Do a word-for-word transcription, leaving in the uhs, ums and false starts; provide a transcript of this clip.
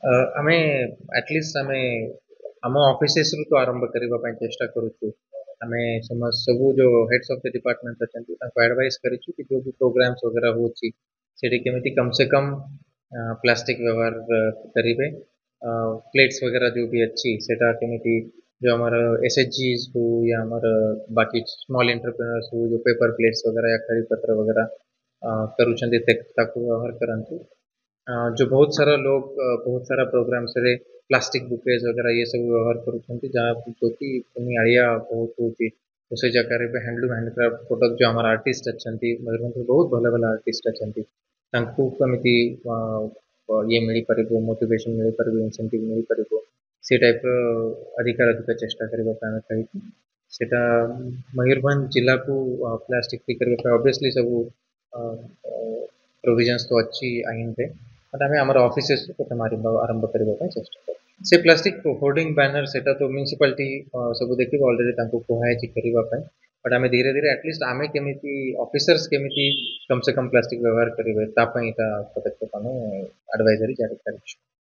आम एटलिस्ट आम आम ऑफिसेस रु तो आरंभ करने चेष्टा करुचु आम समस्त सबू जो हेड्स ऑफ द डिपार्टमेंट अच्छा एडवाइस करूँ कि जो भी प्रोग्राम्स वगैरह होची सेठी केमिति कम से कम प्लास्टिक व्यवहार करेंगे प्लेट्स वगैरह जो भी अच्छी सेटा केमिति जो हमारा एस एच जी हो या हमारा बाकी स्मॉल एंटरप्रेन्योर्स हो जो पेपर प्लेट्स वगैरह या खड़ी पत्र वगैरह करूँ व्यवहार करंतु जो बहुत सारा लोग बहुत सारा प्रोग्राम्स रे प्लास्टिक बुकेज वगैरह ये सब व्यवहार करुँच जहाँ जो कि आड़िया बहुत होती तो से जगह पे हैंडलूम हैंडक्राफ्ट प्रोडक्ट जो हमारा आर्टिस्ट अच्छा मयूरभंज बहुत भल भल आर्टिस्ट अच्छा कमिटी ये मिल पार मोटिवेशन मिल पार इनसेंटिव मिल पार से टाइप अधिकार अधिक चेष्टा करने कही सेटा मयूरभंज जिला को प्लास्टिक फ्री करने ऑब्वियसली सब प्रोविजन्स तो अच्छी आईन थे बट आम आम ऑफिसेस प्रथम आरंभ करने चेष्टा कर से प्लास्टिक होर्डिंग बैनर सेटा तो म्यूनिसिपालिटी सब देखिए ऑलरेडी कहुई करने बट आम धीरे धीरे एटलिस्ट आम केमी ऑफिसर्स केमी कम से कम प्लास्टिक व्यवहार करेंगे पदक्षेप आम एडवाइजरी जारी कर।